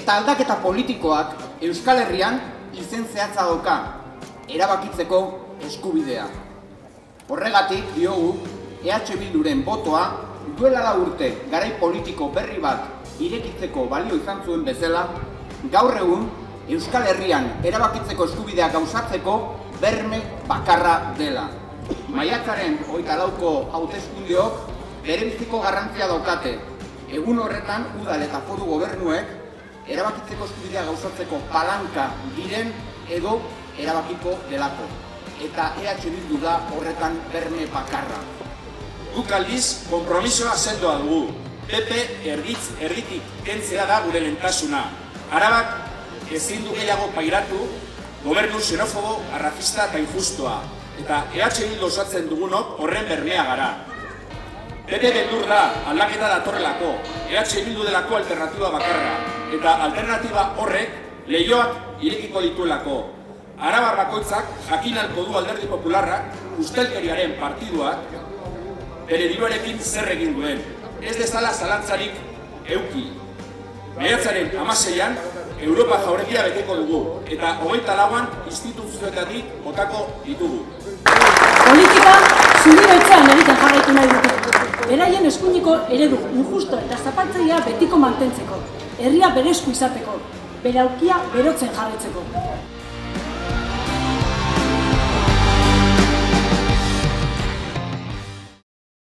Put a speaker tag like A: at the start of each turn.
A: Eta aldaketa politikoak Euskal Herrian izen zehatza dauka, erabakitzeko eskubidea. Horregatik diogu EH Bilduren botoa duela 4 urte garai politiko berri bat irekitzeko balio izan zuen bezala, gaur egun Euskal Herrian erabakitzeko eskubidea gauzatzeko berme bakarra dela. Maiatzaren 24ko hauteskundeok berebiziko garrantzia daukate. Egun horretan udal eta foru gobernuek erabakitzeko eskubidea gauzatzeko palanka diren edo erabakiko delako. Eta EH Bildu da horretan berme bakarra.
B: Guk aldiz, konpromisoa sendoa dugu. PP erditik kentzea da gure lehentasuna. Arabak ezin du gehiago pairatu, gobernu xenofobo, arrazista eta injustoa. Eta EH Bildu osatzen dugunok horren bermea gara. PP beldur da aldaketa datorrelako, EH Bildu delako alternatiba bakarra. Eta alternatiba horrek leihoak irekiko dituelako. Arabar bakoitzak jakinalko du Alderdi Popularrak, ustelkeriaren partiduak, bere diruarekin zer egin duen. Ez dezala zalantzarik euki. Maiatzaren 16an, Europa jauregia beteko dugu, eta 24an instituzioetatik botako ditugu.
C: Politika zubioitzean egiten jarraitu nahi dute. Beraien eskuineko eredu injusto eta zapaltzailea betiko mantentzeko, herria bere esku izateko, bere aukia berotzen jarraitzeko.